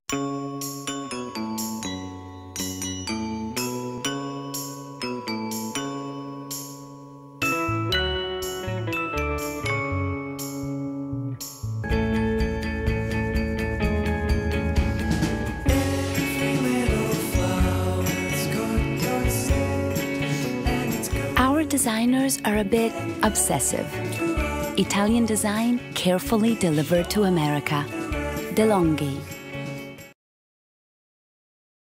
Our designers are a bit obsessive. Italian design carefully delivered to America. DeLonghi.